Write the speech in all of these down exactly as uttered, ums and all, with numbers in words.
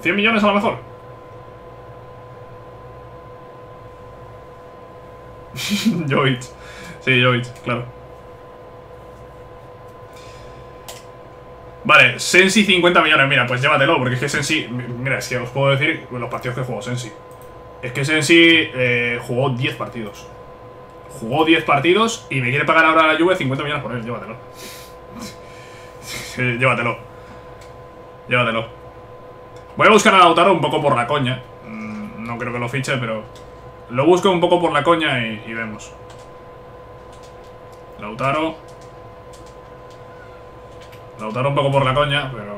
¿cien millones a lo mejor? Jovic. Sí, Jovic, claro. Vale, Sensi cincuenta millones. Mira, pues llévatelo, porque es que Sensi... Mira, es que os puedo decir los partidos que jugó Sensi. Es que Sensi eh, jugó diez partidos. Jugó diez partidos y me quiere pagar ahora la Juve cincuenta millones por él. Llévatelo. Sí, llévatelo. Llévatelo. Voy a buscar a Lautaro un poco por la coña. No creo que lo fiche, pero... Lo busco un poco por la coña y, y vemos. Lautaro. Lautaro un poco por la coña, pero...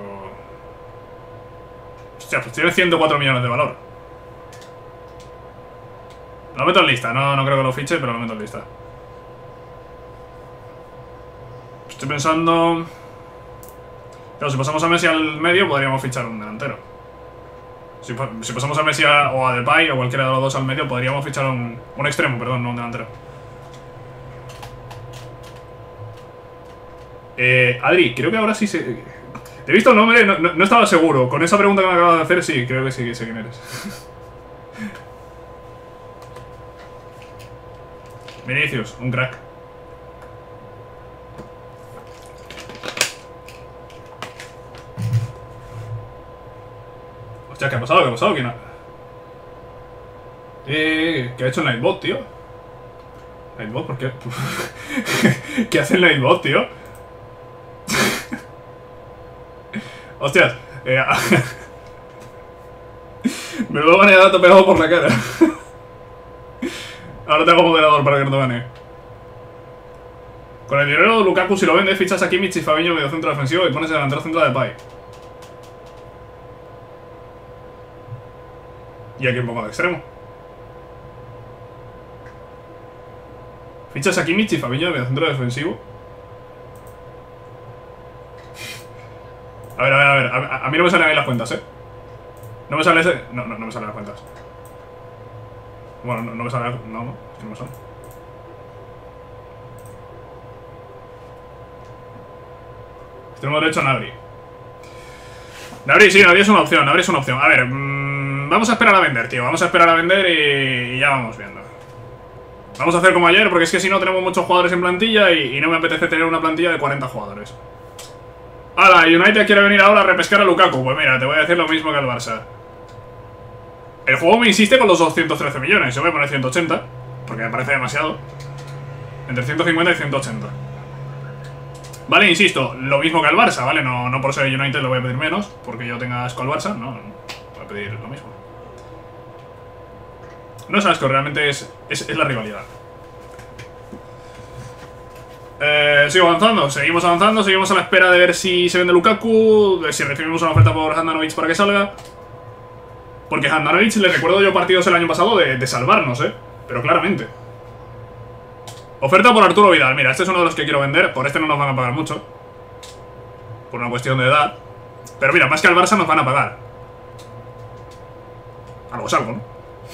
Hostia, pues tiene ciento cuatro millones de valor. Lo meto en lista, no, no creo que lo fiche, pero lo meto en lista. Estoy pensando... Claro, si pasamos a Messi al medio, podríamos fichar un delantero. Si, si pasamos a Messi a, o a Depay o cualquiera de los dos al medio, podríamos fichar un, un extremo, perdón, no un delantero. Eh, Adri, creo que ahora sí se... Te he visto el nombre, no, no, no estaba seguro. Con esa pregunta que me acabas de hacer, sí, creo que sí, que sé quién eres. Vinicius, un crack. Hostia, ¿qué ha pasado? ¿Qué ha pasado? ¿Quién ha...? Eh, ¿qué ha hecho el Nightbot, tío? ¿Nightbot? ¿Por qué? ¿Qué hace el Nightbot, tío? Hostias, eh, me lo van a dar pegado por la cara. Ahora tengo moderador para que no te gane. Con el dinero de Lukaku, si lo vendes, fichas a Kimmich y Fabinho medio centro defensivo y pones el delantero centro de Depay. ¿Y a quién pongo de extremo? Fichas a Kimmich y Fabinho medio centro defensivo. A ver, a ver, a ver. A, a mí no me salen ahí las cuentas, ¿eh? No me sale ese... No, no, no me salen las cuentas. Bueno, no, no me sale... No, no, es que no me sale. Extremo derecho, Nabri. Nabri, sí, Nabri es una opción, Nabri es una opción. A ver, mmm, vamos a esperar a vender, tío. Vamos a esperar a vender y, y ya vamos viendo. Vamos a hacer como ayer, porque es que si no tenemos muchos jugadores en plantilla y, y no me apetece tener una plantilla de cuarenta jugadores. ¡Hala! United quiere venir ahora a repescar a Lukaku. Pues mira, te voy a decir lo mismo que al Barça. El juego me insiste con los doscientos trece millones. Yo voy a poner ciento ochenta, porque me parece demasiado. Entre ciento cincuenta y ciento ochenta. Vale, insisto, lo mismo que al Barça, ¿vale? No, no por ser United lo voy a pedir menos, porque yo tenga asco al Barça. No, no, voy a pedir lo mismo. No es asco, realmente es, es, es la rivalidad. Eh, sigo avanzando, seguimos avanzando, seguimos a la espera de ver si se vende Lukaku, de si recibimos una oferta por Handanovic para que salga. Porque Handanovic, le recuerdo yo partidos el año pasado de, de salvarnos, eh, pero claramente. Oferta por Arturo Vidal, mira, este es uno de los que quiero vender, por este no nos van a pagar mucho. Por una cuestión de edad. Pero mira, más que al Barça nos van a pagar. Algo es algo, ¿no?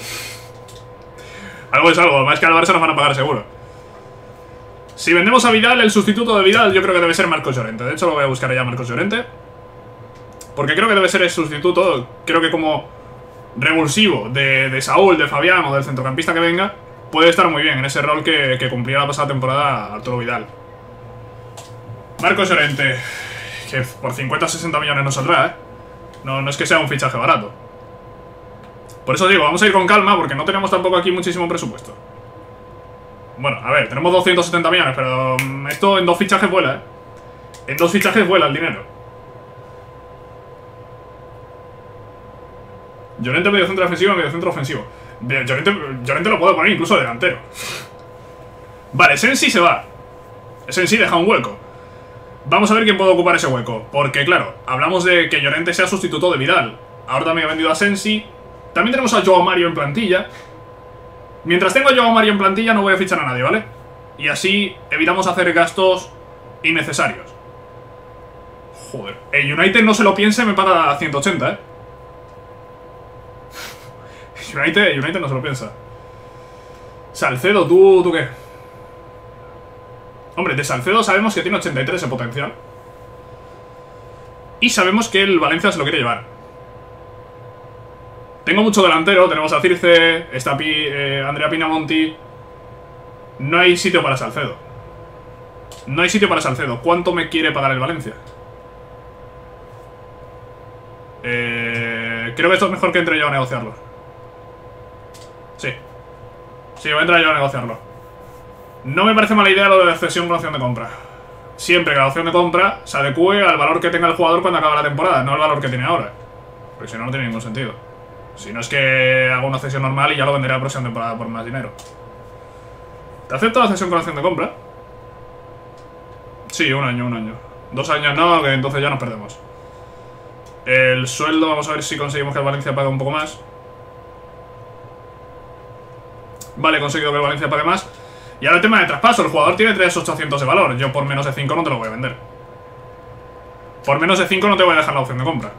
Algo es algo, más que al Barça nos van a pagar seguro. Si vendemos a Vidal, el sustituto de Vidal yo creo que debe ser Marcos Llorente. De hecho lo voy a buscar ya, Marcos Llorente, porque creo que debe ser el sustituto. Creo que como revulsivo de, de Saúl, de Fabián o del centrocampista que venga, puede estar muy bien en ese rol que, que cumplía la pasada temporada Arturo Vidal. Marcos Llorente, que por cincuenta a sesenta millones no saldrá, ¿eh? No, no es que sea un fichaje barato. Por eso digo, vamos a ir con calma, porque no tenemos tampoco aquí muchísimo presupuesto. Bueno, a ver, tenemos doscientos setenta millones, pero esto en dos fichajes vuela, ¿eh? En dos fichajes vuela el dinero. Llorente medio centro defensivo, medio centro ofensivo. Llorente, Llorente lo puedo poner incluso delantero. Vale, Sensi se va. Sensi deja un hueco. Vamos a ver quién puede ocupar ese hueco. Porque claro, hablamos de que Llorente sea sustituto de Vidal. Ahora también ha vendido a Sensi. También tenemos a Joao Mario en plantilla. Mientras tengo a Joao Mario en plantilla no voy a fichar a nadie, ¿vale? Y así evitamos hacer gastos innecesarios. Joder, el United no se lo piense, me paga ciento ochenta, ¿eh? United, United no se lo piensa. Salcedo, ¿tú, ¿tú qué? Hombre, de Salcedo sabemos que tiene ochenta y tres en potencial. Y sabemos que el Valencia se lo quiere llevar. Tengo mucho delantero. Tenemos a Circe, está Pi, eh, Andrea Pinamonti. No hay sitio para Salcedo. No hay sitio para Salcedo. ¿Cuánto me quiere pagar el Valencia? Eh, creo que esto es mejor que entre yo a negociarlo. Sí. Sí, voy a entrar yo a negociarlo. No me parece mala idea lo de la cesión con opción de compra. Siempre que la opción de compra se adecue al valor que tenga el jugador cuando acabe la temporada, no al valor que tiene ahora. Porque si no, no tiene ningún sentido. Si no es que hago una cesión normal y ya lo venderé a la próxima temporada por más dinero. ¿Te acepto la cesión con opción de compra? Sí, un año, un año. Dos años no, que entonces ya nos perdemos. El sueldo, vamos a ver si conseguimos que el Valencia pague un poco más. Vale, he conseguido que el Valencia pague más. Y ahora el tema de traspaso. El jugador tiene tres mil ochocientos de valor. Yo por menos de cinco no te lo voy a vender. Por menos de cinco no te voy a dejar la opción de compra.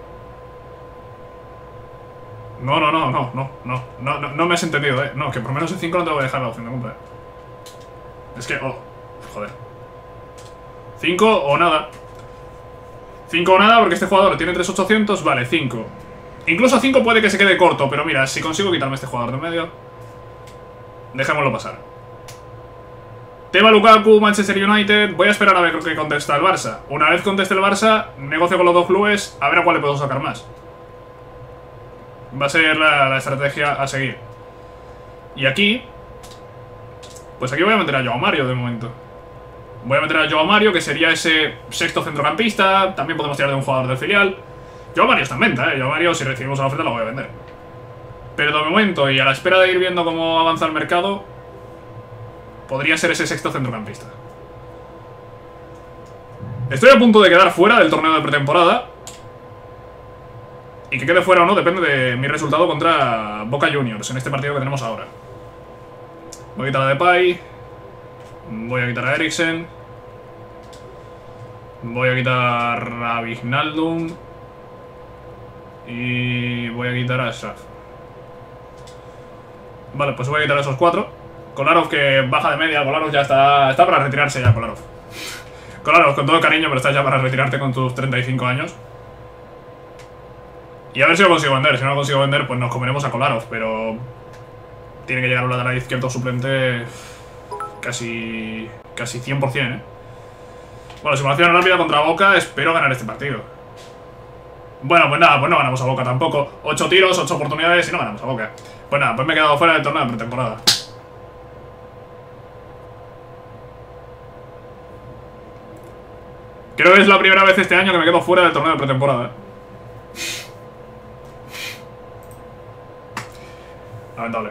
No, no, no, no, no, no, no, no, no me has entendido, eh. No, que por menos de cinco no te voy a dejar la opción de compra. Es que, oh, joder. cinco o nada. cinco o nada porque este jugador tiene tres mil ochocientos. Vale, cinco. Incluso cinco puede que se quede corto. Pero mira, si consigo quitarme este jugador de medio, dejémoslo pasar. Tema Lukaku, Manchester United. Voy a esperar a ver qué contesta el Barça. Una vez conteste el Barça, negocio con los dos clubes, a ver a cuál le puedo sacar más. Va a ser la, la estrategia a seguir. Y aquí, pues aquí voy a meter a Joao Mario de momento. Voy a meter a Joao Mario, que sería ese sexto centrocampista. También podemos tirar de un jugador del filial. Joao Mario está en venta, eh. Joao Mario, si recibimos la oferta, lo voy a vender. Pero de momento, y a la espera de ir viendo cómo avanza el mercado, podría ser ese sexto centrocampista. Estoy a punto de quedar fuera del torneo de pretemporada. Y que quede fuera o no depende de mi resultado contra Boca Juniors en este partido que tenemos ahora. Voy a quitar a Depay. Voy a quitar a Eriksen. Voy a quitar a Wijnaldum. Y voy a quitar a Ashraf. Vale, pues voy a quitar a esos cuatro. Kolarov que baja de media. Kolarov ya está, está para retirarse ya, Kolarov. Kolarov, con todo cariño, pero estás ya para retirarte con tus treinta y cinco años. Y a ver si lo consigo vender. Si no lo consigo vender, pues nos comeremos a Kolarov. Pero tiene que llegar a un lateral izquierdo suplente casi casi cien por cien, ¿eh? Bueno, simulación rápida contra Boca. Espero ganar este partido. Bueno, pues nada, pues no ganamos a Boca tampoco. ocho tiros, ocho oportunidades y no ganamos a Boca. Pues nada, pues me he quedado fuera del torneo de pretemporada. Creo que es la primera vez este año que me quedo fuera del torneo de pretemporada, ¿eh? Lamentable.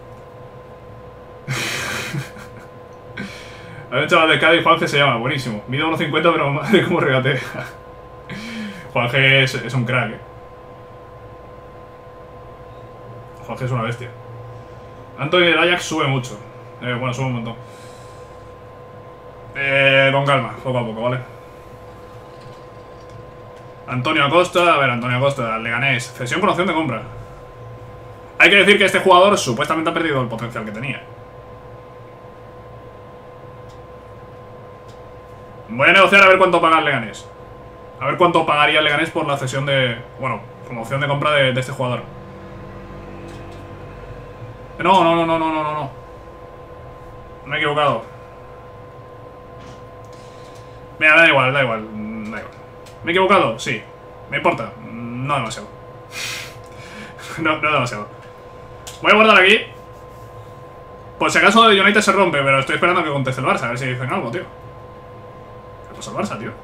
Hay un chaval de Cádiz, Juanje se llama, buenísimo. Mide uno cincuenta, pero madre cómo regatea. Juanje es, es un crack, eh. Juanje es una bestia. Anthony del Ajax sube mucho. Eh, bueno, sube un montón. Eh, con calma, poco a poco, ¿vale? Antonio Acosta, a ver, Antonio Acosta, Leganés. Cesión con opción de compra. Hay que decir que este jugador supuestamente ha perdido el potencial que tenía. Voy a negociar a ver cuánto paga el Leganés. A ver cuánto pagaría el Leganés por la cesión de... Bueno, como opción de compra de, de este jugador. No, no, no, no, no, no, no. Me he equivocado. Mira, da igual, da igual. Da igual. ¿Me he equivocado? Sí. ¿Me importa? No demasiado. no, no demasiado. Voy a guardar aquí. Por si acaso el United se rompe, pero estoy esperando a que conteste el Barça. A ver si dicen algo, tío. ¿Qué pasa el Barça, tío?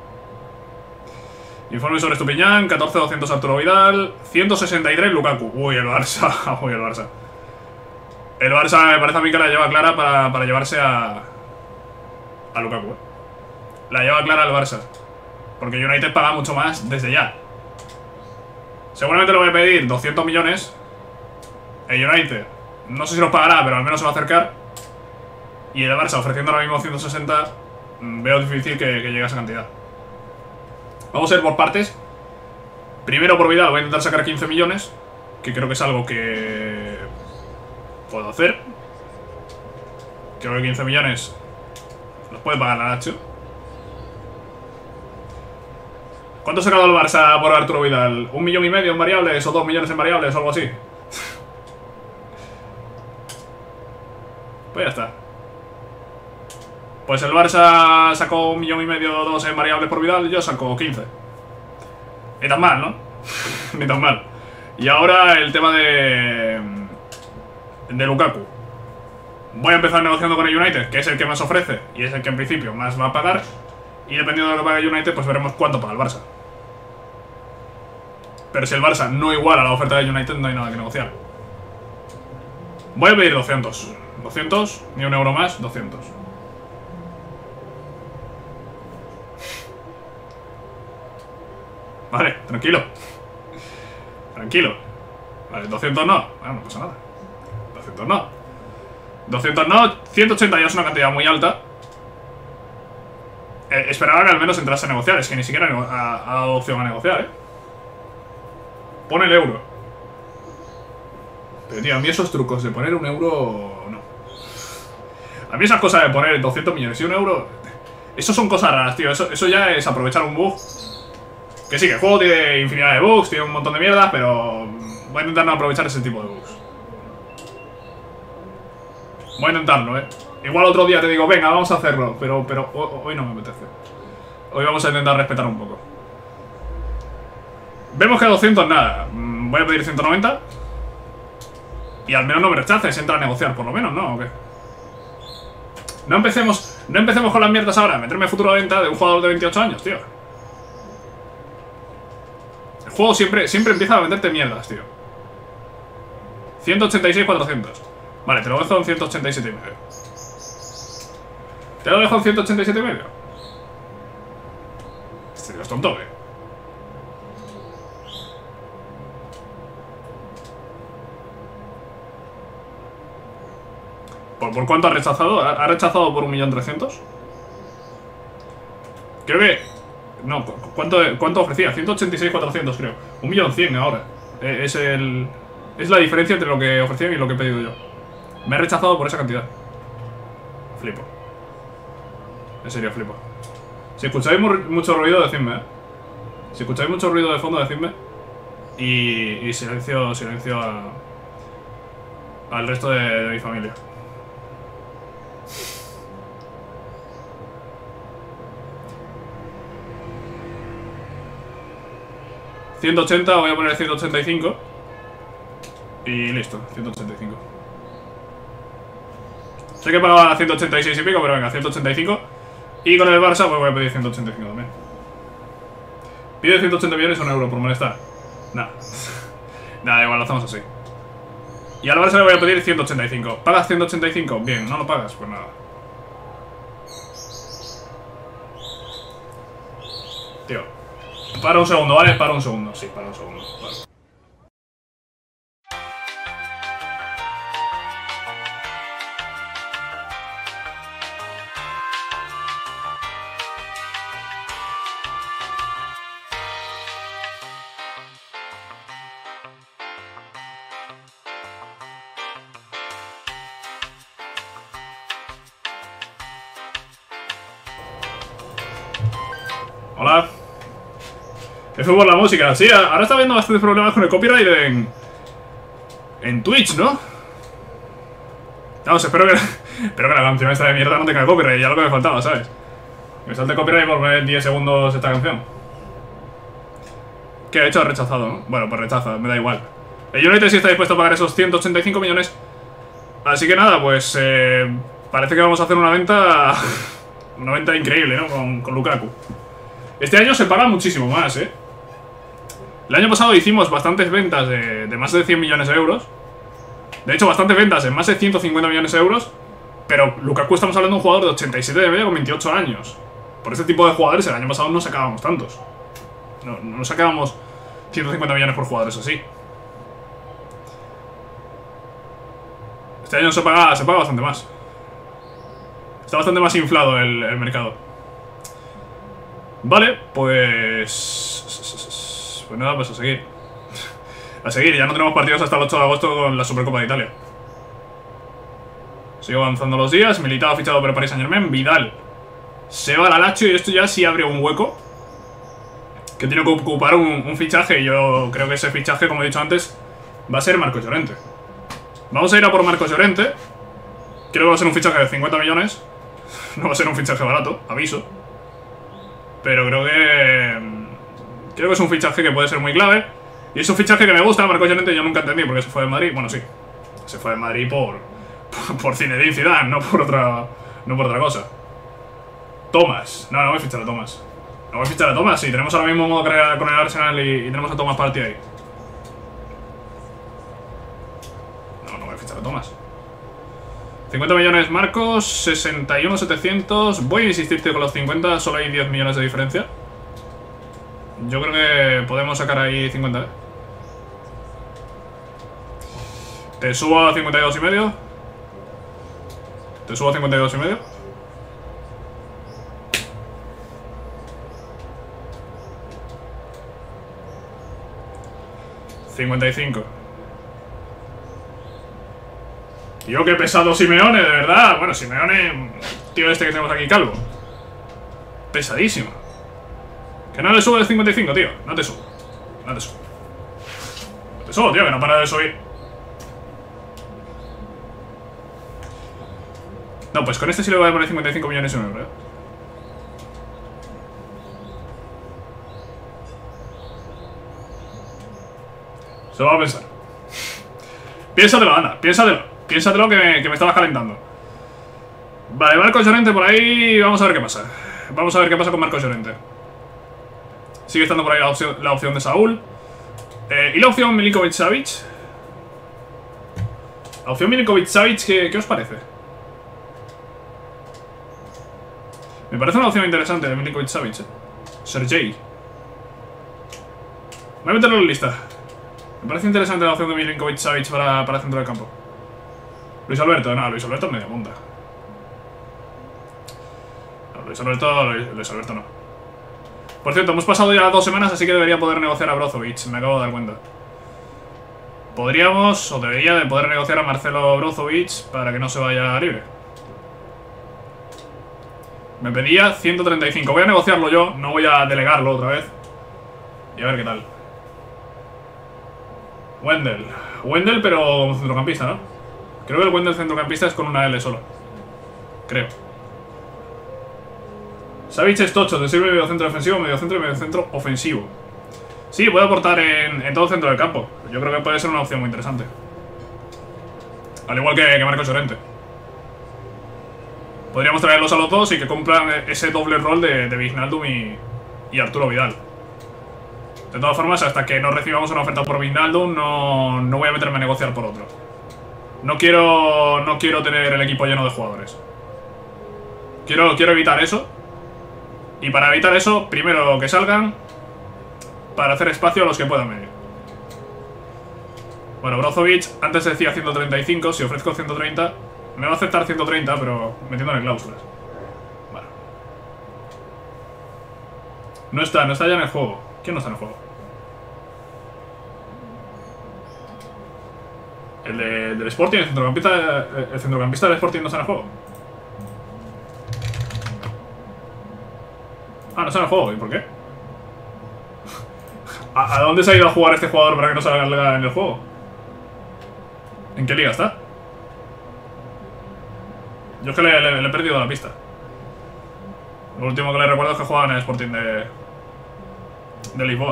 Informe sobre Estupiñán, catorce doscientos Arturo Vidal, ciento sesenta y tres Lukaku. Uy, el Barça. Uy, el Barça. El Barça me parece a mí que la lleva clara para, para llevarse a... A Lukaku, eh. La lleva clara el Barça. Porque United paga mucho más desde ya. Seguramente le voy a pedir doscientos millones. El United no sé si los pagará, pero al menos se va a acercar. Y el Barça ofreciendo ahora mismo ciento sesenta. Veo difícil que, que llegue a esa cantidad. Vamos a ir por partes. Primero por Vidal voy a intentar sacar quince millones, que creo que es algo que puedo hacer. Creo que quince millones los puede pagar la Nacho. ¿Cuánto ha sacado el Barça por Arturo Vidal? ¿Un millón y medio en variables o dos millones en variables o algo así? Pues ya está. Pues el Barça sacó un millón y medio o dos en variables por Vidal, yo saco quince. Ni tan mal, ¿no? Ni tan mal. Y ahora el tema de... de Lukaku. Voy a empezar negociando con el United, que es el que más ofrece y es el que en principio más va a pagar. Y dependiendo de lo que pague el United, pues veremos cuánto paga el Barça. Pero si el Barça no iguala la oferta del United, no hay nada que negociar. Voy a pedir doscientos. doscientos, ni un euro más, doscientos. Vale, tranquilo. Tranquilo. Vale, doscientos no. Bueno, no pasa nada. doscientos no. doscientos no. ciento ochenta ya es una cantidad muy alta. Eh, esperaba que al menos entrase a negociar. Es que ni siquiera ha, ha dado opción a negociar, eh. Pone el euro. Pero tío, a mí esos trucos de poner un euro... no. A mí esas cosas de poner doscientos millones y un euro... Eso son cosas raras, tío. Eso, eso ya es aprovechar un bug. Que sí, que el juego tiene infinidad de bugs, tiene un montón de mierdas, pero... voy a intentar no aprovechar ese tipo de bugs. Voy a intentarlo, eh. Igual otro día te digo, venga, vamos a hacerlo. Pero, pero hoy no me apetece. Hoy vamos a intentar respetar un poco. Vemos que doscientos nada. Voy a pedir ciento noventa. Y al menos no me rechaces, entra a negociar por lo menos, ¿no? ¿O qué? No empecemos, no empecemos con las mierdas ahora. Meterme futuro de venta de un jugador de veintiocho años, tío. El juego siempre, siempre empieza a venderte mierdas, tío. ciento ochenta y seis cuatrocientos. Vale, te lo dejo en ciento ochenta y siete y medio. Te lo dejo en ciento ochenta y siete y medio. Este tío es tonto, ¿eh? ¿Por, ¿Por cuánto ha rechazado? ¿Ha, ha rechazado por un millón trescientos? Creo que... no, ¿cuánto, cuánto ofrecía? ciento ochenta y seis cuatrocientos, creo. Un millón cien ahora. Eh, es el... es la diferencia entre lo que ofrecían y lo que he pedido yo. Me he rechazado por esa cantidad. Flipo. En serio, flipo. Si escucháis mucho ruido, decidme, ¿eh? Si escucháis mucho ruido de fondo, decidme. Y, y silencio, silencio a... al resto de, de mi familia. ciento ochenta, voy a poner ciento ochenta y cinco. Y listo, ciento ochenta y cinco. Sé que pagaba ciento ochenta y seis y pico, pero venga, ciento ochenta y cinco. Y con el Barça pues voy a pedir ciento ochenta y cinco también. Pide ciento ochenta millones o un euro por molestar. Nada. Nada, igual lo hacemos así. Y al Barça le voy a pedir ciento ochenta y cinco. ¿Pagas ciento ochenta y cinco? Bien, ¿no lo pagas? Pues nada. Tío, para un segundo, ¿vale? Para un segundo, sí, para un segundo, vale. Hola. Es fútbol la música. Sí, ahora está habiendo bastantes problemas con el copyright en... en Twitch, ¿no? Vamos, espero que... espero que la canción esta de mierda no tenga copyright. Ya lo que me faltaba, ¿sabes? Que me salte copyright por ver diez segundos esta canción. ¿Qué ha hecho? Ha rechazado, ¿no? Bueno, pues rechaza, me da igual. El United sí está dispuesto a pagar esos ciento ochenta y cinco millones. Así que nada, pues... Eh, parece que vamos a hacer una venta... una venta increíble, ¿no? Con, con Lukaku. Este año se paga muchísimo más, ¿eh? El año pasado hicimos bastantes ventas de, de más de cien millones de euros. De hecho, bastantes ventas de más de ciento cincuenta millones de euros. Pero Lukaku estamos hablando de un jugador de ochenta y siete de media con veintiocho años. Por este tipo de jugadores el año pasado no sacábamos tantos. No, no sacábamos ciento cincuenta millones por jugadores así. Este año se paga, se paga bastante más. Está bastante más inflado el, el mercado. Vale, pues... pues nada, pues a seguir. A seguir, ya no tenemos partidos hasta el ocho de agosto con la Supercopa de Italia. Sigo avanzando los días. Militao fichado por Paris Saint Germain. Vidal se va al Lazio y esto ya sí abre un hueco. que tiene que ocupar un, un fichaje. Y yo creo que ese fichaje, como he dicho antes, va a ser Marcos Llorente. Vamos a ir a por Marcos Llorente. Creo que va a ser un fichaje de cincuenta millones. No va a ser un fichaje barato, aviso. Pero creo que... Creo que es un fichaje que puede ser muy clave. Y es un fichaje que me gusta. Marcos Llorente yo nunca entendí por qué se fue de Madrid. Bueno, sí, se fue de Madrid por... Por, por Zinedine Zidane, no por otra... No por otra cosa. Thomas. No, no voy a fichar a Thomas. No voy a fichar a Thomas. Sí, tenemos ahora mismo modo carrera con el Arsenal y, y tenemos a Thomas para el tío ahí. No, no voy a fichar a Thomas. cincuenta millones Marcos, sesenta y uno setecientos. Voy a insistirte con los cincuenta, solo hay diez millones de diferencia. Yo creo que podemos sacar ahí cincuenta, ¿eh? Te subo a cincuenta y dos y medio. Te subo a cincuenta y dos y medio. cincuenta y cinco. Tío, qué pesado Simeone, de verdad. Bueno, Simeone, tío este que tenemos aquí, calvo. Pesadísimo. Que no le sube el cincuenta y cinco, tío. No te subo. No te subo. No te subo, tío, que no para de subir. No, pues con este sí le voy a poner cincuenta y cinco millones y un euro, ¿eh? Se lo va a pensar. Piénsatelo, anda, piénsatelo. Piénsatelo que me, que me estabas calentando. Vale, Marcos Llorente por ahí. Vamos a ver qué pasa. Vamos a ver qué pasa con Marcos Llorente. Sigue estando por ahí la opción, la opción de Saúl. eh, ¿Y la opción Milinkovic-Savic? La opción Milinkovic-Savic, ¿qué, ¿qué os parece? Me parece una opción interesante de Milinkovic-Savic, eh. Sergei. Voy a meterlo en lista. Me parece interesante la opción de Milinkovic-Savic para, para el centro del campo. Luis Alberto, no, Luis Alberto es media punta. No, Luis Alberto, Luis, Luis Alberto no. Por cierto, hemos pasado ya dos semanas, así que debería poder negociar a Brozovic, me acabo de dar cuenta. Podríamos, o debería de poder negociar a Marcelo Brozovic para que no se vaya libre. Me pedía ciento treinta y cinco, voy a negociarlo yo, no voy a delegarlo otra vez. Y a ver qué tal. Wendell. Wendell, pero como centrocampista, ¿no? Creo que el Wendell centrocampista es con una L solo. Creo. Savic es tocho, te sirve medio centro defensivo, medio centro y medio centro ofensivo. Sí, puede aportar en, en todo el centro del campo. Yo creo que puede ser una opción muy interesante. Al igual que, que Marcos Llorente. Podríamos traerlos a los dos y que cumplan ese doble rol de, de Wijnaldum y, y Arturo Vidal. De todas formas, hasta que no recibamos una oferta por Wijnaldum, no, no voy a meterme a negociar por otro. No quiero, no quiero tener el equipo lleno de jugadores. Quiero, quiero evitar eso. Y para evitar eso, primero que salgan, para hacer espacio a los que puedan venir. Bueno, Brozovic, antes decía ciento treinta y cinco, si ofrezco ciento treinta, me va a aceptar ciento treinta, pero metiéndole cláusulas. Bueno. No está, no está ya en el juego. ¿Quién no está en el juego? El de, del Sporting, el centrocampista, el centrocampista del Sporting no está en el juego. Ah, no está en el juego, ¿y por qué? ¿A, ¿A dónde se ha ido a jugar este jugador para que no salga en el juego? ¿En qué liga está? Yo es que le, le, le he perdido la pista. Lo último que le recuerdo es que jugaba en el Sporting de, de Lisboa.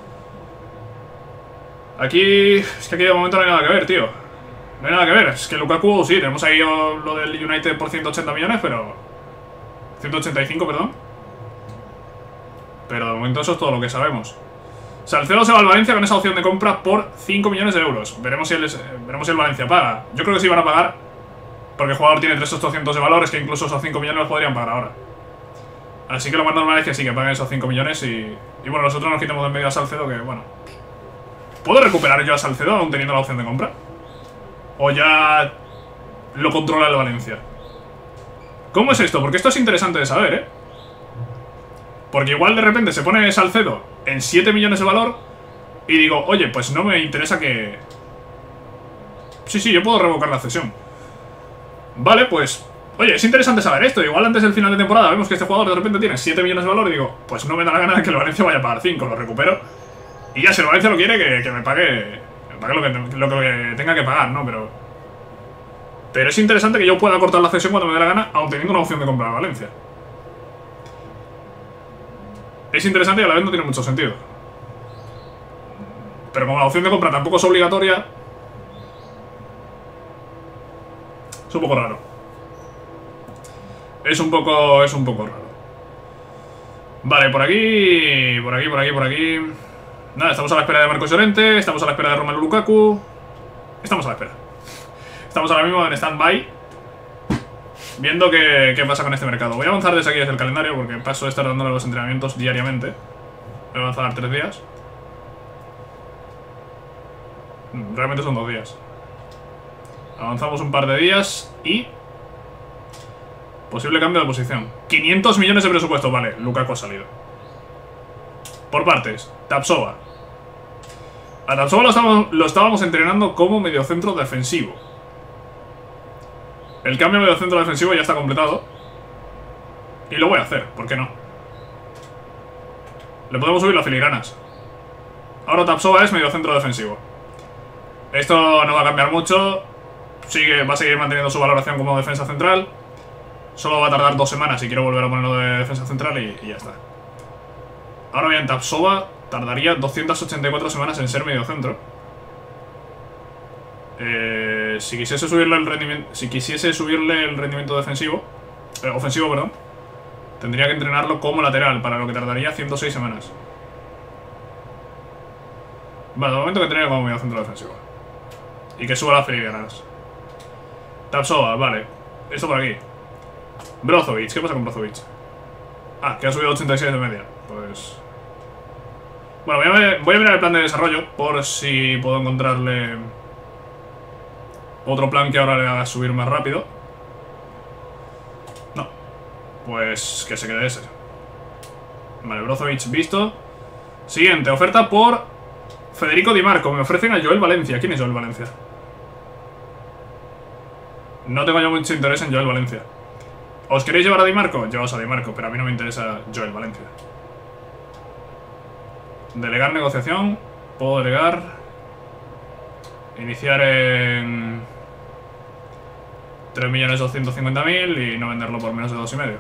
Aquí... Es que aquí de momento no hay nada que ver, tío. No hay nada que ver. Es que Lukaku, sí, tenemos ahí lo del United por ciento ochenta millones, pero... ciento ochenta y cinco, perdón. Pero de momento eso es todo lo que sabemos. Salcedo se va al Valencia con esa opción de compra por cinco millones de euros. Veremos si el, veremos si el Valencia paga. Yo creo que sí van a pagar, porque el jugador tiene tres mil ochocientos de valores, que incluso esos cinco millones los podrían pagar ahora. Así que lo más normal es que sí, que paguen esos cinco millones y... Y bueno, nosotros nos quitamos de en medio a Salcedo, que bueno... ¿Puedo recuperar yo a Salcedo aún teniendo la opción de compra? ¿O ya lo controla el Valencia? ¿Cómo es esto? Porque esto es interesante de saber, ¿eh? Porque igual de repente se pone Salcedo en siete millones de valor y digo, oye, pues no me interesa que... Sí, sí, yo puedo revocar la cesión. Vale, pues Oye, es interesante saber esto. Igual antes del final de temporada vemos que este jugador de repente tiene siete millones de valor y digo, pues no me da la gana de que el Valencia vaya a pagar cinco, lo recupero. Y ya, si el Valencia lo quiere, que, que me pague, me pague lo, que, lo que tenga que pagar, ¿no? Pero... Pero es interesante que yo pueda cortar la cesión cuando me dé la gana, aun teniendo una opción de comprar a Valencia. Es interesante y a la vez no tiene mucho sentido. Pero como la opción de compra tampoco es obligatoria, es un poco raro. Es un poco... es un poco raro. Vale, por aquí... Por aquí, por aquí, por aquí... Nada, estamos a la espera de Marcos Llorente. Estamos a la espera de Romelu Lukaku. Estamos a la espera. Estamos ahora mismo en stand-by, viendo qué, qué pasa con este mercado. Voy a avanzar desde aquí, desde el calendario, porque paso de estar dándole los entrenamientos diariamente. Voy a avanzar tres días. Realmente son dos días. Avanzamos un par de días y... posible cambio de posición. quinientos millones de presupuesto. Vale, Lukaku ha salido. Por partes. Tapsoba. A Tapsoba lo estábamos, lo estábamos entrenando como mediocentro defensivo. El cambio de mediocentro defensivo ya está completado. Y lo voy a hacer, ¿por qué no? Le podemos subir las filigranas. Ahora Tapsoba es mediocentro defensivo. Esto no va a cambiar mucho. Sigue, va a seguir manteniendo su valoración como defensa central. Solo va a tardar dos semanas si quiero volver a ponerlo de defensa central y, y ya está. Ahora bien, Tapsoba tardaría doscientas ochenta y cuatro semanas en ser mediocentro. Eh, si quisiese subirle el rendimiento, si quisiese subirle el rendimiento defensivo, eh, ofensivo, perdón, tendría que entrenarlo como lateral, para lo que tardaría ciento seis semanas. Vale, de momento que entrene como mediocentro defensivo y que suba las filigranas. Tapsoba, vale. Esto por aquí. Brozovic, ¿qué pasa con Brozovic? Ah, que ha subido ochenta y seis de media. Pues... Bueno, voy a, ver, voy a mirar el plan de desarrollo por si puedo encontrarle otro plan que ahora le haga subir más rápido. No. Pues que se quede ese. Vale, Brozovic visto. Siguiente, oferta por Federico Di Marco. Me ofrecen a Joel Valencia. ¿Quién es Joel Valencia? No tengo yo mucho interés en Joel Valencia. ¿Os queréis llevar a Di Marco? Llevaos a Di Marco, pero a mí no me interesa Joel Valencia. Delegar negociación. Puedo delegar. Iniciar en tres millones doscientos cincuenta mil y no venderlo por menos de dos y medio.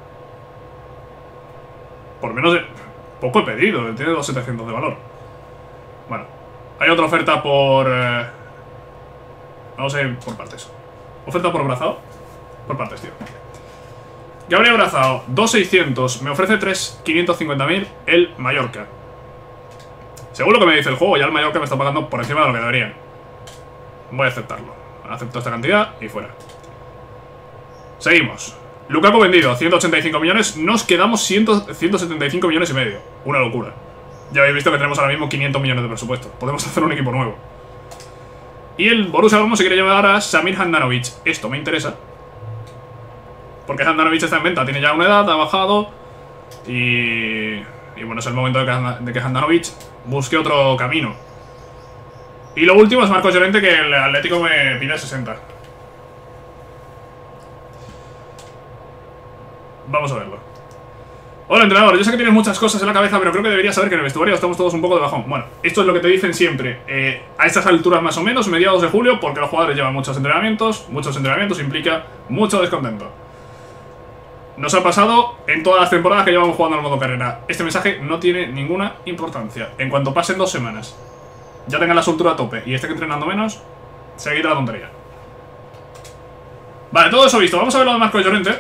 Por menos de... Poco he pedido, tiene dos mil setecientos de valor. Bueno, hay otra oferta por... Eh... Vamos a ir por partes. Oferta por Brazao. Por partes, tío. Gabriel Brazao, dos mil seiscientos. Me ofrece tres millones quinientos cincuenta mil el Mallorca. Según lo que me dice el juego, ya el Mallorca me está pagando por encima de lo que debería. Voy a aceptarlo. Acepto esta cantidad y fuera. Seguimos. Lukaku vendido, ciento ochenta y cinco millones. Nos quedamos ciento setenta y cinco millones y medio. Una locura. Ya habéis visto que tenemos ahora mismo quinientos millones de presupuesto. Podemos hacer un equipo nuevo. Y el Borussia Dortmund se quiere llevar a Samir Handanovic. Esto me interesa, porque Handanovic está en venta. Tiene ya una edad, ha bajado. Y... Y bueno, es el momento de que, de que Handanovic busque otro camino. Y lo último es Marcos Llorente, que el Atlético me pide sesenta. Vamos a verlo. Hola, entrenador, yo sé que tienes muchas cosas en la cabeza, pero creo que deberías saber que en el vestuario estamos todos un poco de bajón. Bueno, esto es lo que te dicen siempre, eh, a estas alturas más o menos, mediados de julio, porque los jugadores llevan muchos entrenamientos. Muchos entrenamientos implica mucho descontento. Nos ha pasado en todas las temporadas que llevamos jugando al modo carrera. Este mensaje no tiene ninguna importancia. En cuanto pasen dos semanas, ya tengan la soltura a tope y estén entrenando menos, se quita la tontería. Vale, todo eso visto. Vamos a ver lo de Marcos Llorente.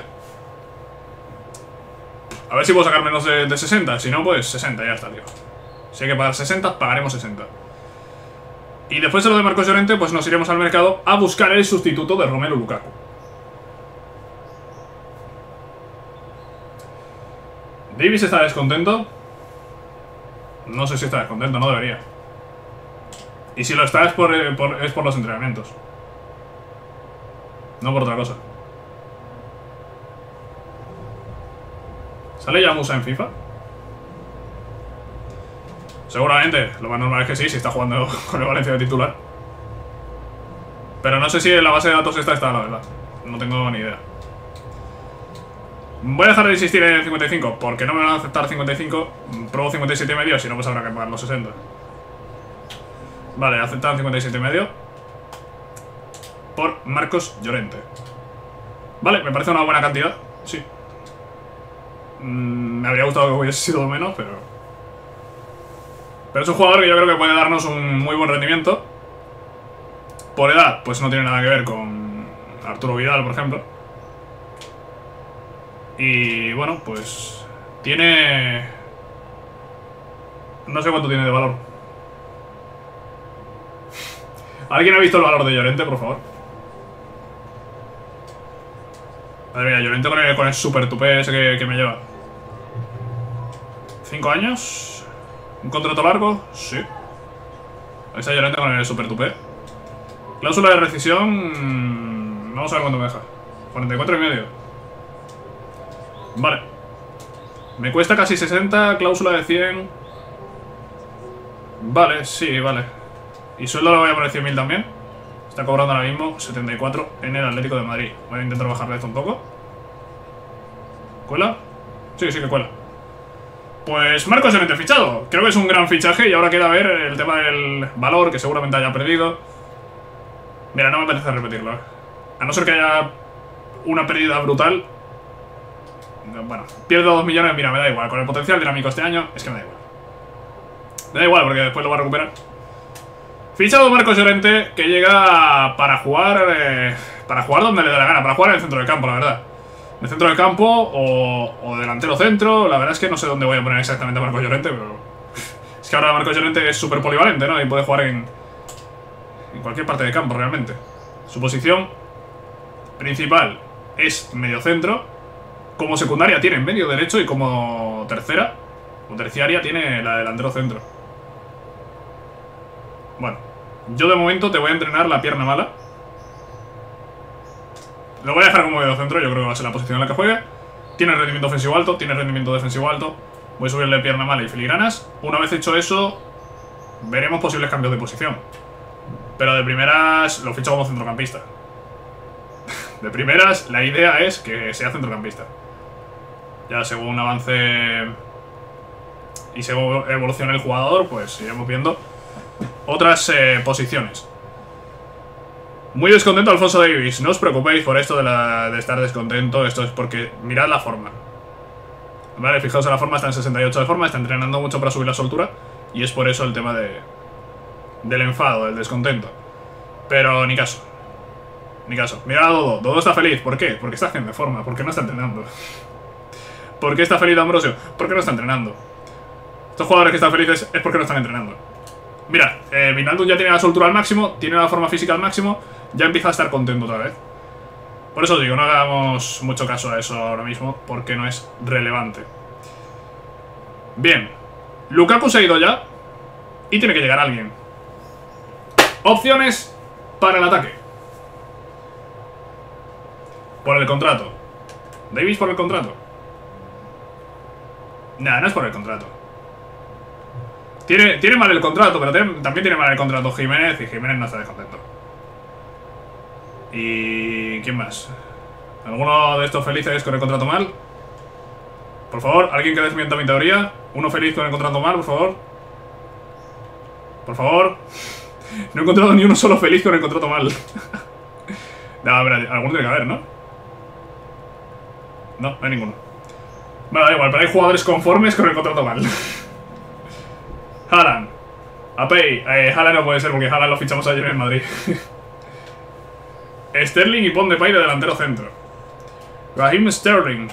A ver si puedo sacar menos de, de sesenta. Si no, pues sesenta, ya está, tío. Si hay que pagar sesenta, pagaremos sesenta. Y después de lo de Marcos Llorente, pues nos iremos al mercado a buscar el sustituto de Romelu Lukaku. Davis está descontento. No sé si está descontento, no debería. Y si lo está es por, eh, por, es por los entrenamientos, no por otra cosa. ¿Sale ya Musa en FIFA? Seguramente, lo más normal es que sí, si está jugando con el Valencia de titular. Pero no sé si en la base de datos esta está, la verdad. No tengo ni idea. Voy a dejar de insistir en cincuenta y cinco, porque no me van a aceptar cincuenta y cinco. Pruebo cincuenta y siete y medio, si no pues habrá que pagar los sesenta. Vale, aceptan cincuenta y siete y medio por Marcos Llorente. Vale, me parece una buena cantidad. Sí. mm, Me habría gustado que hubiese sido menos, pero Pero es un jugador que yo creo que puede darnos un muy buen rendimiento. Por edad, pues no tiene nada que ver con Arturo Vidal, por ejemplo. Y bueno, pues tiene... no sé cuánto tiene de valor. ¿Alguien ha visto el valor de Llorente, por favor? Madre mía, Llorente con el, con el super tupé ese que, que me lleva. ¿Cinco años? ¿Un contrato largo? Sí. Ahí está Llorente con el super tupé. Cláusula de rescisión... vamos a ver cuánto me deja. cuarenta y cuatro y medio. Vale. Me cuesta casi sesenta, cláusula de cien. Vale, sí, vale. Y sueldo le voy a poner cien mil también. Está cobrando ahora mismo setenta y cuatro en el Atlético de Madrid. Voy a intentar bajarle esto un poco. ¿Cuela? Sí, sí que cuela. Pues Marcos Llorente fichado. Creo que es un gran fichaje y ahora queda ver el tema del valor, que seguramente haya perdido. Mira, no me apetece repetirlo, ¿eh? A no ser que haya una pérdida brutal. Bueno, pierdo dos millones, mira, me da igual. Con el potencial dinámico este año, es que me da igual. Me da igual, porque después lo va a recuperar. Fichado Marcos Llorente, que llega para jugar eh, para jugar donde le dé la gana. Para jugar en el centro del campo, la verdad. En el centro del campo o, o delantero centro. La verdad es que no sé dónde voy a poner exactamente a Marcos Llorente, pero... es que ahora Marcos Llorente es súper polivalente, ¿no? Y puede jugar en, en cualquier parte del campo, realmente. Su posición principal es medio centro. Como secundaria tiene medio derecho y como tercera o terciaria tiene la delantero centro. Bueno, yo de momento te voy a entrenar la pierna mala. Lo voy a dejar como medio centro, yo creo que va a ser la posición en la que juegue. Tiene rendimiento ofensivo alto, tiene rendimiento defensivo alto. Voy a subirle pierna mala y filigranas. Una vez hecho eso, veremos posibles cambios de posición. Pero de primeras lo ficho como centrocampista. De primeras, la idea es que sea centrocampista. Ya según avance y según evolucione el jugador, pues iremos viendo otras eh, posiciones. Muy descontento Alfonso Davies. No os preocupéis por esto de, la, de estar descontento. Esto es porque mirad la forma. Vale, fijaos en la forma, está en sesenta y ocho de forma. Está entrenando mucho para subir la soltura. Y es por eso el tema de del enfado, del descontento. Pero ni caso. Ni caso. Mirad a Dodo. Dodo está feliz. ¿Por qué? Porque está en de forma. Porque no está entrenando. ¿Por qué está feliz Ambrosio? Porque no está entrenando. Estos jugadores que están felices es porque no están entrenando. Mira, eh, Wijnaldum ya tiene la soltura al máximo, tiene la forma física al máximo, ya empieza a estar contento otra vez. Por eso os digo, no hagamos mucho caso a eso ahora mismo, porque no es relevante. Bien, Lukaku se ha ido ya y tiene que llegar alguien. Opciones para el ataque. Por el contrato. Davies por el contrato. Nah, no es por el contrato. Tiene, tiene mal el contrato, pero tiene, también tiene mal el contrato Jiménez, y Jiménez no está descontento. ¿Y quién más? ¿Alguno de estos felices con el contrato mal? Por favor, alguien que desmienta mi teoría. Uno feliz con el contrato mal, por favor. Por favor. No he encontrado ni uno solo feliz con el contrato mal. No, a ver, alguno tiene que haber, ¿no? No, no hay ninguno. Bueno, da igual, pero hay jugadores conformes con el contrato mal. Haaland. Apey. Eh, Haaland no puede ser porque Haaland lo fichamos ayer en Madrid. Sterling y Pon de Pay de delantero centro. Raheem Sterling.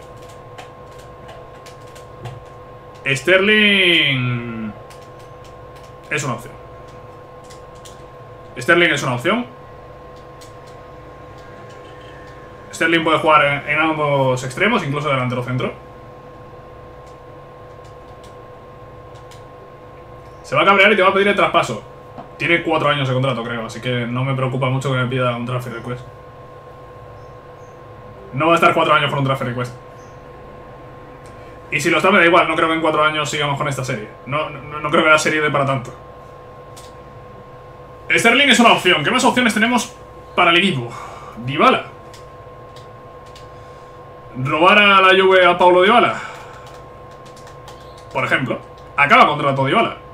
Sterling es una opción. Sterling es una opción. Sterling puede jugar en, en ambos extremos, incluso delantero centro. Se va a cabrear y te va a pedir el traspaso. Tiene cuatro años de contrato, creo, así que no me preocupa mucho que me pida un transfer request. No va a estar cuatro años por un transfer request. Y si lo está, me da igual, no creo que en cuatro años sigamos con esta serie. No, no, no creo que la serie dé para tanto. Sterling es una opción. ¿Qué más opciones tenemos para el equipo? Dybala. robar a la Juve a Paulo Dybala, por ejemplo. Acaba contrato Dybala.